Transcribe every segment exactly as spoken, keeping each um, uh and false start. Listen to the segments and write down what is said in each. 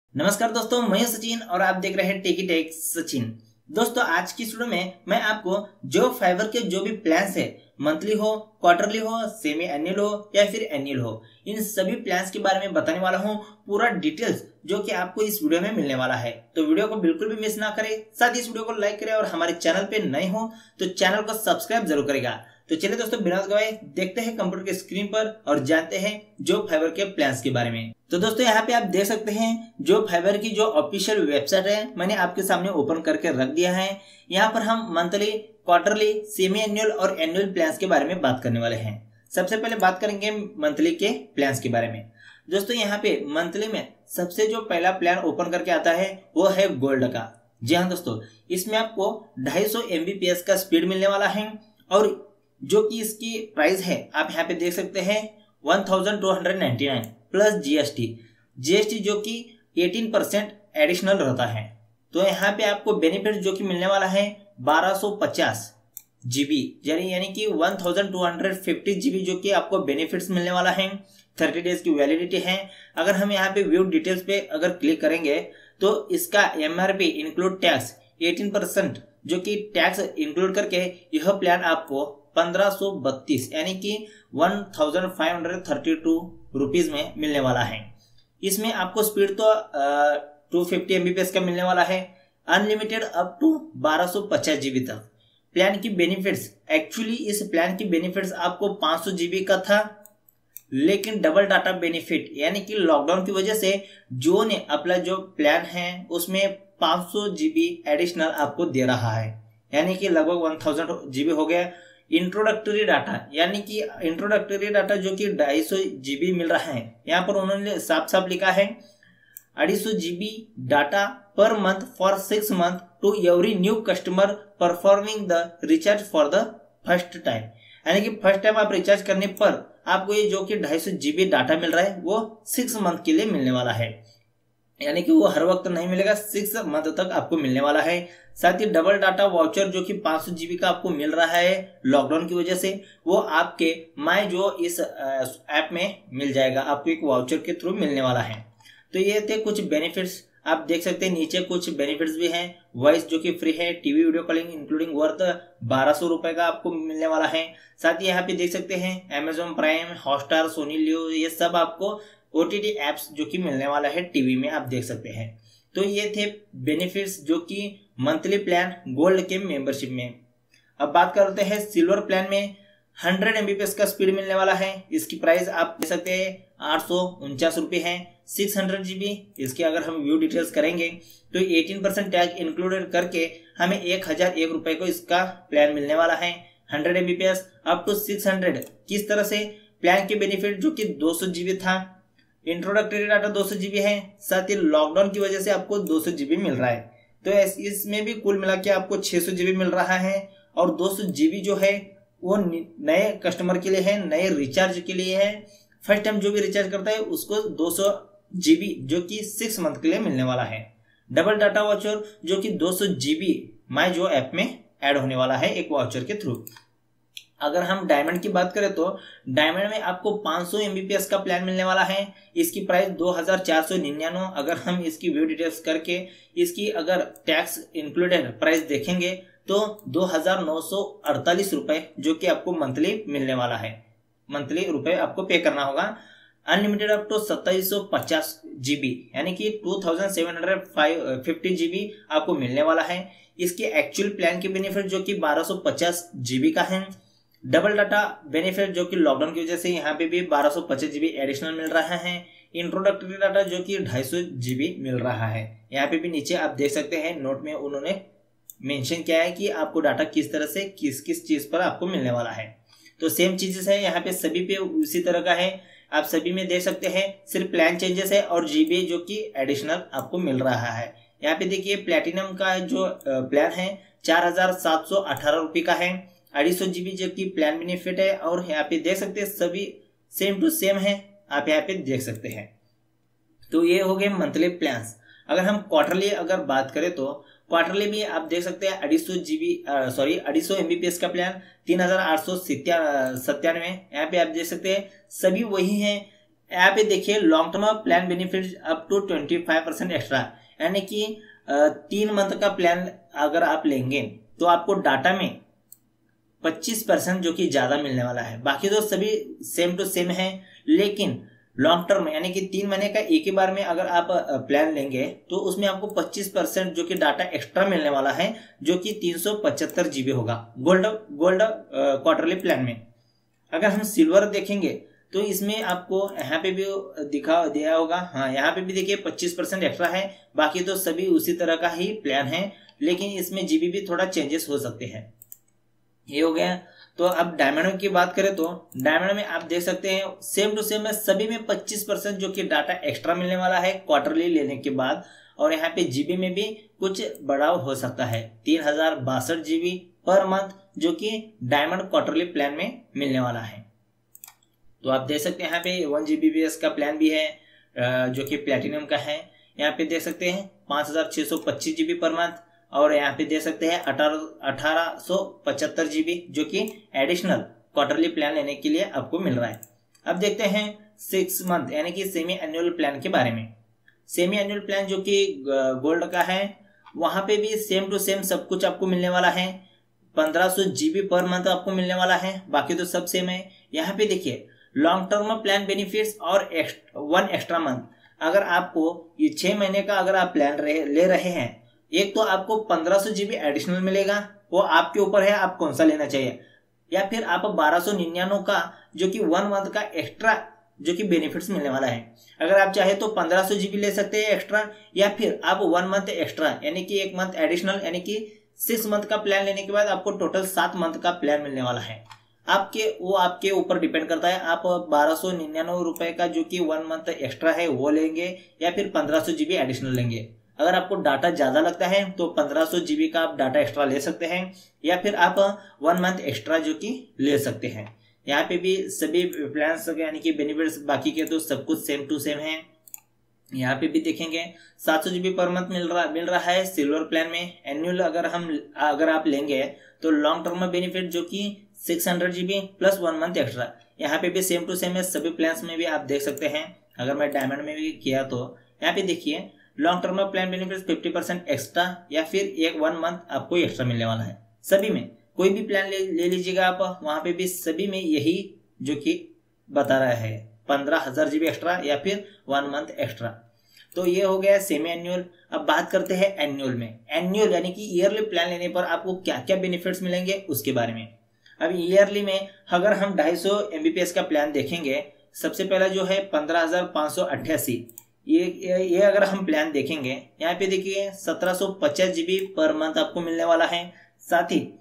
नमस्कार दोस्तों, मैं सचिन और आप देख रहे हैं टेकी टेक सचिन। दोस्तों आज की वीडियो में मैं आपको जो फाइबर के जो भी प्लान्स है, मंथली हो, क्वार्टरली हो, सेमी एनुअल हो या फिर एनुअल हो, इन सभी प्लान्स के बारे में बताने वाला हूं, पूरा डिटेल्स जो कि आपको इस वीडियो में मिलने वाला है। तो वीडियो को बिल्कुल भी मिस ना करें, साथ ही इस वीडियो को लाइक करें और हमारे चैनल पे नए हो तो चैनल को सब्सक्राइब जरूर करेगा। तो चलिए दोस्तों बिना गवाए देखते हैं कंप्यूटर के स्क्रीन पर और जानते हैं जो फाइबर के प्लान्स के बारे में। तो दोस्तों यहाँ पे आप देख सकते हैं जो फाइबर की जो ऑफिशियल वेबसाइट है, मैंने आपके सामने ओपन करके रख दिया है। यहाँ पर हम मंथली, क्वार्टरली, सेमी एनुअल और एनुअल प्लान्स के बारे में बात करने वाले हैं। सबसे पहले बात करेंगे मंथली के प्लान्स के बारे में। दोस्तों यहाँ पे मंथली में सबसे जो पहला प्लान ओपन करके आता है वो है गोल्ड का। जी हाँ दोस्तों, इसमें आपको ढाई सौ एमबीपीएस का स्पीड मिलने वाला है और जो कि इसकी प्राइस है आप यहाँ पे देख सकते हैं one thousand two hundred ninety nine plus GST. GST जो कि एटीन परसेंट एडिशनल रहता है। तो यहाँ पे आपको बेनिफिट जो कि मिलने वाला है बारह सौ पचास जीबी, यानी यानी कि one thousand two hundred fifty GB जो कि आपको बेनिफिट्स मिलने वाला है। थर्टी डेज की वैलिडिटी है। अगर हम यहाँ पे व्यू डिटेल्स पे अगर क्लिक करेंगे तो इसका MRP include tax eighteen percent जो कि टैक्स इंक्लूड करके यह प्लान आपको पंद्रह सौ बत्तीस यानी कि one thousand five hundred thirty two rupees में मिलने वाला है। इसमें आपको स्पीड तो टू फिफ्टी एमबीपीएस का मिलने वाला है, अनलिमिटेड अप टू बारह सौ पचास जीबी तक। प्लान की बेनिफिट्स, एक्चुअली इस प्लान की बेनिफिट्स आपको पाँच सौ जीबी का था, लेकिन डबल डाटा बेनिफिट यानी कि लॉकडाउन की वजह से जो ने अपना जो प्लान है उसमें पाँच सौ जीबी एडिशनल आपको दे रहा है, यानी कि लगभग वन थाउजेंड जीबी हो गया। इंट्रोडक्टरी डाटा यानी कि इंट्रोडक्टरी डाटा जो कि ढाई सौ जीबी मिल रहा है, यहाँ पर उन्होंने साफ साफ लिखा है अढ़ाई सौ जीबी डाटा पर month for six month to every new customer performing the recharge for the first time. यानी कि फर्स्ट टाइम आप रिचार्ज करने पर आपको ये जो कि ढाई सौ जीबी डाटा मिल रहा है वो सिक्स मंथ के लिए मिलने वाला है, यानी कि वो हर वक्त नहीं मिलेगा, सिक्स मंथ तक आपको मिलने वाला है। साथ ही डबल डाटा वाउचर जो कि पाँच सौ जीबी का आपको मिल रहा है लॉकडाउन की वजह से, वो आपके माई जो इस ऐप में मिल जाएगा, आपको एक वाउचर के थ्रू मिलने वाला है। तो ये थे कुछ बेनिफिट्स, आप देख सकते हैं नीचे कुछ बेनिफिट्स भी हैं। वॉइस जो कि फ्री है, TV video calling including worth बारह सौ रुपए का आपको मिलने वाला है। साथ ही यहाँ पे देख सकते हैं Amazon Prime, Hotstar, Sony Liv, ये सब आपको ओटीटी एप्स जो कि मिलने वाला है टीवी में, आप देख सकते हैं। तो ये थे बेनिफिट्स जो कि मंथली प्लान गोल्ड के मेंबरशिप में। अब बात करते हैं सिल्वर प्लान में। हंड्रेड एमबीपीएस का स्पीड मिलने वाला है। इसकी प्राइस आप देख सकते हैं आठ सौ उनचास रुपये है। सिक्स हंड्रेड जीबी, इसके अगर हम व्यू डिटेल्स करेंगे तो एटीन परसेंट टैग इंक्लूडेड करके हमें एक हजार एक रुपए को इसका प्लान मिलने वाला है। Hundred Mbps up to six hundred. किस तरह से प्लान के बेनिफिट जो कि दो सौ जीबी था, इंट्रोडक्टरी डाटा दो सौ जीबी है, साथ ही लॉकडाउन की वजह से आपको दो सौ जीबी मिल रहा है। तो इसमें भी कुल मिला के आपको छह सौ जीबी मिल रहा है और दो सौ जीबी जो है वो नए कस्टमर के लिए है, नए रिचार्ज के लिए है। फर्स्ट टाइम जो भी रिचार्ज करता है उसको दो सौ जीबी जो कि सिक्स मंथ के लिए मिलने वाला है। डबल डाटा वाउचर जो कि दो सौ जीबी माई जो ऐप में ऐड होने वाला है एक वाउचर के थ्रू। अगर हम डायमंड की बात करें तो डायमंड में आपको पाँच सौ एमबीपीएस का प्लान मिलने वाला है। इसकी प्राइस दो हजार चार सौ निन्यानवे। अगर हम इसकी व्यू डिटेल्स करके इसकी अगर टैक्स इंक्लूडेड प्राइस देखेंगे तो दो हजार नौ सौ अड़तालीस रुपए जो कि आपको मंथली मिलने वाला है। मंथली रुपए आपको पे करना होगा। अनलिमिटेड अप टू सत्ताईस सौ पचास जीबी यानी कि two thousand seven hundred fifty GB आपको मिलने वाला है। इसके एक्चुअल प्लान के बेनिफिट जो कि बारह सौ पचास जीबी का है। डबल डाटा बेनिफिट जो कि लॉकडाउन की वजह से यहाँ पे भी बारह सौ पचास जीबी एडिशनल मिल रहा है। इंट्रोडक्टरी डाटा जो कि ढाई सौ जीबी मिल रहा है। यहाँ पे भी नीचे आप देख सकते हैं नोट में उन्होंने मेंशन किया है कि आपको डाटा किस तरह से किस किस चीज पर आपको मिलने वाला है। तो सेम चीजेस है यहाँ पे सभी पे उसी तरह का है, आप सभी में देख सकते हैं। सिर्फ प्लान चेंजेस है और जीबी जो कि एडिशनल आपको मिल रहा है। यहाँ पे देखिए प्लेटिनम का जो प्लान है चार हजार सात सौ अठारह रुपये का है। अढ़ाई सौ जीबी जो की प्लान बेनिफिट है और यहाँ पे देख सकते हैं सभी सेम टू सेम है, आप यहाँ पे देख सकते हैं। तो ये हो गए मंथली प्लान्स। अगर हम क्वार्टरली अगर बात करें तो क्वार्टरली में आप देख सकते हैं अढ़ाई सौ जीबी सॉरी अढ़ाई सौ एमबीपीएस का प्लान तीन हजार आठ सौ सत्तानवे। यहाँ पे आप देख सकते हैं सभी वही है यहाँ पे देखिए long term plan benefit up to twenty five percent extra, यानी कि तीन मंथ का प्लान अगर आप लेंगे तो आपको डाटा में पच्चीस परसेंट जो कि ज्यादा मिलने वाला है। बाकी तो सभी सेम टू सेम है, लेकिन लॉन्ग टर्म यानी कि तीन महीने का एक ही बार में अगर आप प्लान लेंगे तो उसमें आपको पच्चीस परसेंट जो कि डाटा एक्स्ट्रा मिलने वाला है, जो कि तीन सौ पचहत्तर जीबी होगा गोल्ड गोल्ड क्वार्टरली प्लान में। अगर हम सिल्वर देखेंगे तो इसमें आपको यहाँ पे भी दिखा दिया होगा, हाँ यहाँ पे भी देखिए पच्चीस परसेंट एक्स्ट्रा है। बाकी तो सभी उसी तरह का ही प्लान है, लेकिन इसमें जीबी भी थोड़ा चेंजेस हो सकते हैं। ये हो गया। तो अब डायमंड की बात करें तो डायमंड में आप देख सकते हैं सेम टू सेम है, सभी में पच्चीस परसेंट जो कि डाटा एक्स्ट्रा मिलने वाला है क्वार्टरली लेने के बाद। और यहाँ पे जीबी में भी कुछ बढ़ाव हो सकता है, तीन हजार बासठ जीबी पर मंथ जो कि डायमंड क्वार्टरली प्लान में मिलने वाला है। तो आप देख सकते हैं यहाँ पे वन जीबीपीएस का प्लान भी है जो कि प्लेटिनम का है। यहाँ पे देख सकते हैं पांच हजार छह सौ पच्चीस जीबी पर मंथ, और यहाँ पे देख सकते हैं अठारह अठारह सौ पचहत्तर जीबी जो कि एडिशनल क्वार्टरली प्लान लेने के लिए आपको मिल रहा है। अब देखते हैं सिक्स मंथ यानी कि सेमी एनुअल प्लान के बारे में। सेमी एनुअल प्लान जो कि गोल्ड का है, वहां पे भी सेम टू सेम सब कुछ आपको मिलने वाला है। पंद्रह सौ जीबी पर मंथ आपको मिलने वाला है, बाकी तो सब सेम है। यहाँ पे देखिए लॉन्ग टर्म प्लान बेनिफिट्स और वन एक्स्ट्रा मंथ, अगर आपको ये छह महीने का अगर आप प्लान रहे, ले रहे हैं, एक तो आपको पंद्रह सौ जीबी एडिशनल मिलेगा, वो आपके ऊपर है आप कौन सा लेना चाहिए, या फिर आप बारह सौ निन्यानवे का जो कि वन मंथ का एक्स्ट्रा जो कि बेनिफिट्स मिलने वाला है। अगर आप चाहे तो पंद्रह सौ जीबी ले सकते हैं एक्स्ट्रा, या फिर आप वन मंथ एक्स्ट्रा यानी कि एक मंथ एडिशनल यानी कि सिक्स मंथ का प्लान लेने के बाद आपको टोटल सात मंथ का प्लान मिलने वाला है। आपके वो आपके ऊपर डिपेंड करता है, आप बारह सौ निन्यानवे रुपए का जो कि वन मंथ एक्स्ट्रा है वो लेंगे या फिर पंद्रह सौ जीबी एडिशनल लेंगे। अगर आपको डाटा ज्यादा लगता है तो पंद्रह सौ जीबी का आप डाटा एक्स्ट्रा ले सकते हैं, या फिर आप वन मंथ एक्स्ट्रा जो कि ले सकते हैं। यहाँ पे भी सभी प्लान्स यानी कि बेनिफिट्स बाकी के तो सब कुछ सेम टू सेम है। यहाँ पे भी देखेंगे सात सौ जीबी पर मंथ मिल रहा मिल रहा है सिल्वर प्लान में। एनुअल अगर हम अगर आप लेंगे तो लॉन्ग टर्म में बेनिफिट जो कि six hundred GB plus one month extra, यहाँ पे भी सेम टू सेम है। सभी प्लान्स में भी आप देख सकते हैं। अगर मैं डायमंड में भी किया तो यहाँ पे देखिए long term plan benefit fifty percent extra या फिर एक वन मंथ आपको एक्स्ट्रा मिलने वाला है। सभी में कोई भी प्लान ले, ले लीजिएगा आप, वहां पे भी सभी में यही जो कि बता रहा है पंद्रह हजार जीबी एक्स्ट्रा या फिर वन मंथ एक्स्ट्रा। तो ये हो गया सेमी एनुअल। अब बात करते हैं एनुअल में। एनुअल यानी कि ईयरली प्लान लेने पर आपको क्या क्या बेनिफिट्स मिलेंगे उसके बारे में। अब ईयरली में अगर हम ढाई सौ एमबीपीएस का प्लान देखेंगे, सबसे पहला जो है पंद्रह हजार पाँच सौ अट्ठासी, ये ये अगर हम प्लान देखेंगे यहाँ पे देखिए सत्रह सौ पचास जीबी पर मंथ आपको मिलने वाला है। साथ ही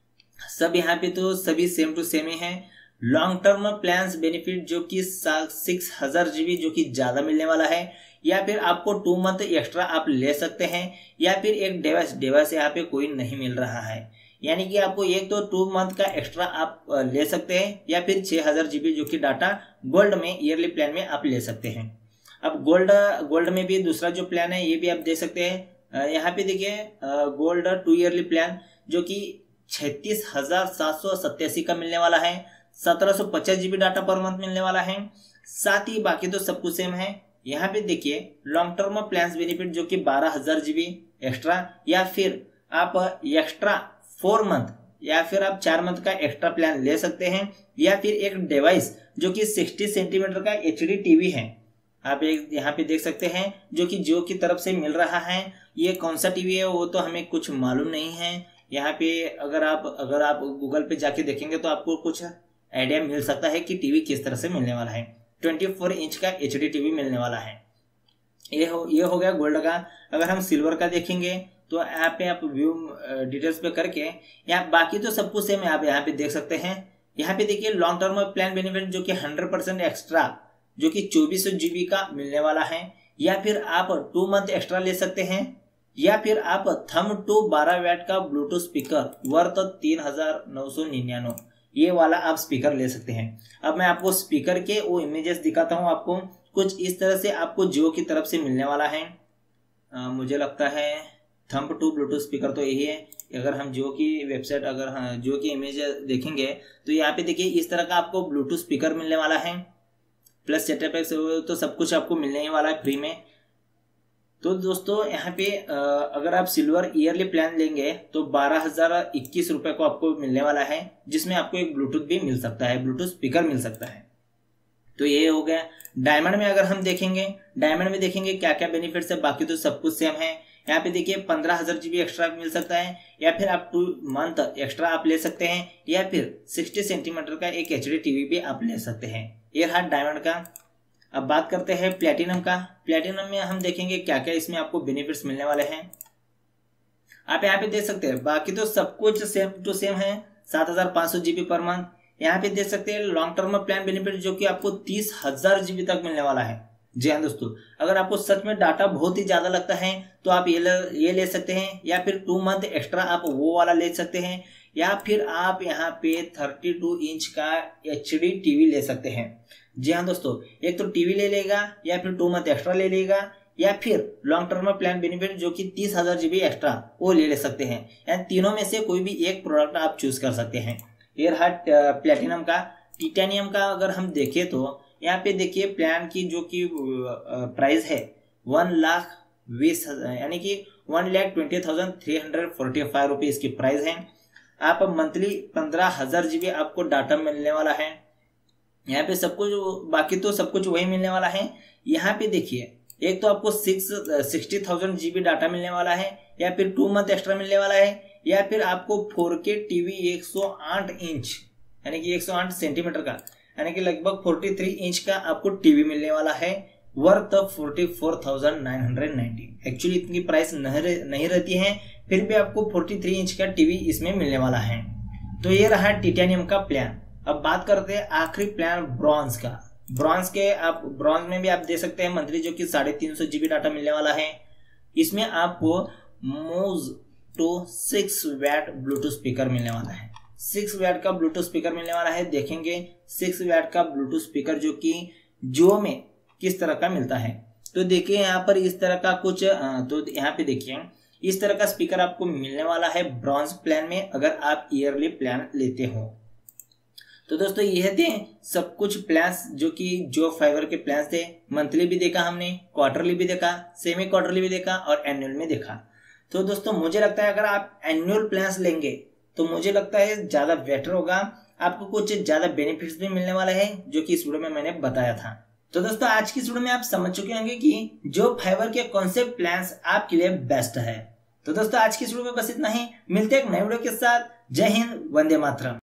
सब यहाँ पे तो सभी सेम टू सेम ही है। लॉन्ग टर्म प्लान्स बेनिफिट जो कि सिक्स हजार जीबी जो कि ज्यादा मिलने वाला है, या फिर आपको टू मंथ एक्स्ट्रा आप ले सकते हैं, या फिर एक डिवाइस डिवाइस यहाँ पे कोई नहीं मिल रहा है, यानी कि आपको एक तो टू मंथ का एक्स्ट्रा आप ले सकते हैं, या फिर छह हजार जीबी जो कि डाटा गोल्ड में ईयरली प्लान में आप ले सकते हैं। अब गोल्ड गोल्ड में भी दूसरा जो प्लान है ये भी आप देख सकते हैं। यहाँ पे देखिए गोल्ड टू ईयरली प्लान जो कि छत्तीस हजार सात सौ सत्तासी का मिलने वाला है, सत्रह सौ पचास जीबी डाटा पर मंथ मिलने वाला है। साथ ही बाकी तो सब कुछ सेम है। यहाँ पे देखिए लॉन्ग टर्म प्लान बेनिफिट जो कि बारह हजार जीबी एक्स्ट्रा, या फिर आप एक्स्ट्रा फोर मंथ या फिर आप चार मंथ का एक्स्ट्रा प्लान ले सकते हैं, या फिर एक डिवाइस जो कि साठ सेंटीमीटर का एचडी टीवी है आप एक यहाँ पे देख सकते हैं जो कि जियो की तरफ से मिल रहा है। ये कौन सा टीवी है वो तो हमें कुछ मालूम नहीं है। यहाँ पे अगर आप अगर आप गूगल पे जाके देखेंगे तो आपको कुछ आइडिया मिल सकता है कि टीवी किस तरह से मिलने वाला है। चौबीस इंच का एचडी टीवी मिलने वाला है। ये हो ये हो गया गोल्ड का। अगर हम सिल्वर का देखेंगे तो यहाँ पे आप व्यू डिटेल्स पे करके यहाँ बाकी तो सब कुछ सेम है, आप यहाँ पे देख सकते हैं। यहाँ पे देखिए लॉन्ग टर्म प्लान बेनिफिट जो कि हंड्रेड परसेंट एक्स्ट्रा जो कि चौबीस सौ जीबी का मिलने वाला है, या फिर आप टू मंथ एक्स्ट्रा ले सकते हैं, या फिर आप थम टू बारह वैट का ब्लूटूथ स्पीकर वर्थ तीन हजार नौ सौ निन्यानवे ये वाला आप स्पीकर ले सकते हैं। अब मैं आपको स्पीकर के वो इमेजेस दिखाता हूँ। आपको कुछ इस तरह से आपको जियो की तरफ से मिलने वाला है। आ, मुझे लगता है थंब टू ब्लूटूथ स्पीकर तो यही है। अगर हम जियो की वेबसाइट अगर हाँ जियो की इमेज देखेंगे तो यहाँ पे देखिए इस तरह का आपको ब्लूटूथ स्पीकर मिलने वाला है। प्लस सेटअप पैक तो सब कुछ आपको मिलने ही वाला है फ्री में। तो दोस्तों यहाँ पे अगर आप सिल्वर ईयरली प्लान लेंगे तो बारह हजार इक्कीस रुपए को आपको मिलने वाला है, जिसमें आपको एक ब्लूटूथ भी मिल सकता है, ब्लूटूथ स्पीकर मिल सकता है। तो ये हो गया। डायमंड में अगर हम देखेंगे, डायमंड में देखेंगे क्या क्या बेनिफिट्स है, बाकी तो सब कुछ सेम है। यहाँ पे देखिए पंद्रह हजार जीबी एक्स्ट्रा मिल सकता है, या फिर आप टू मंथ एक्स्ट्रा आप ले सकते हैं, या फिर सिक्सटी सेंटीमीटर का एक एच डी टीवी भी आप ले सकते हैं। ये रहा डायमंड का। अब बात करते हैं प्लेटिनम का। प्लेटिनम में हम देखेंगे क्या क्या इसमें आपको बेनिफिट्स मिलने वाले हैं। आप यहाँ पे देख सकते हैं, बाकी तो सब कुछ सेम टू सेम है। सात हजार पांच सौ जीबी पर मंथ। यहाँ पे देख सकते हैं लॉन्ग टर्म प्लान बेनिफिट जो कि आपको तीस हजार जीबी तक मिलने वाला है। जी हाँ दोस्तों, अगर आपको सच में डाटा बहुत ही ज्यादा लगता है तो आप ये ले, ये ले सकते हैं, या फिर टू मंथ एक्स्ट्रा आप वो वाला ले सकते हैं, या फिर आप यहाँ पे थर्टी टू इंच का एच डी टीवी ले सकते हैं। जी हाँ दोस्तों, एक तो टीवी ले लेगा, या फिर टू मंथ एक्स्ट्रा ले लेगा, या फिर लॉन्ग टर्म प्लान बेनिफिट जो कि तीस हजार जीबी एक्स्ट्रा वो ले ले सकते हैं। यानी तीनों में से कोई भी एक प्रोडक्ट आप चूज कर सकते हैं। ये रहा प्लेटिनम का। टिटेनियम का अगर हम देखें तो यहाँ पे देखिए प्लान की जो कि प्राइस है वन लाख बीस हजार यानी कि one lakh twenty thousand three hundred forty five रुपये इसकी प्राइस है। आप मंथली पंद्रह हजार जीबी आपको डाटा मिलने वाला है। यहाँ पे सब कुछ, बाकी तो सब कुछ वही मिलने वाला है। यहाँ पे देखिए एक तो आपको six sixty thousand GB data मिलने वाला है, या फिर टू मंथ एक्स्ट्रा मिलने वाला है, या फिर आपको फोर के टीवी एक सौ आठ इंच यानी कि एक सौ आठ सेंटीमीटर का यानी कि लगभग तैंतालीस इंच का आपको टीवी मिलने वाला है, worth forty four thousand nine hundred ninety. Actually इतनी प्राइस नहीं नहीं रहती है, फिर भी आपको तैंतालीस इंच का टीवी इसमें मिलने वाला है। तो ये रहा टिटेनियम का प्लान। अब बात करते हैं आखिरी प्लान ब्रॉन्ज का। ब्रॉन्ज के आप ब्रॉन्ज में भी आप दे सकते हैं मंथली जो कि साढ़े तीन सौ जीबी डाटा मिलने वाला है। इसमें आपको मोज two six watt Bluetooth speaker मिलने वाला है। सिक्स वैट का ब्लूटूथ स्पीकर मिलने वाला है। देखेंगे सिक्स वैट का ब्लूटूथ स्पीकर जो कि जियो में किस तरह का मिलता है। तो देखिए यहाँ पर इस तरह का कुछ, तो यहाँ पे देखिए इस तरह का स्पीकर आपको मिलने वाला है ब्रॉन्ज प्लान में, अगर आप ईयरली प्लान लेते हो। तो दोस्तों ये थे सब कुछ प्लान्स जो कि जो फाइबर के प्लान्स थे। मंथली भी देखा हमने, क्वार्टरली भी देखा, सेमी क्वार्टरली भी देखा और एनुअल में देखा। तो दोस्तों मुझे लगता है अगर आप एनुअल प्लान्स लेंगे तो मुझे लगता है ज्यादा बेटर होगा, आपको कुछ ज्यादा बेनिफिट्स भी मिलने वाला है जो कि इस वीडियो में मैंने बताया था। तो दोस्तों आज की इस वीडियो में आप समझ चुके होंगे कि जो फाइबर के कौन से प्लान्स आपके लिए बेस्ट है। तो दोस्तों आज की इस वीडियो में बस इतना ही। मिलते हैं एक नए वीडियो के साथ। जय हिंद, वंदे मातरम।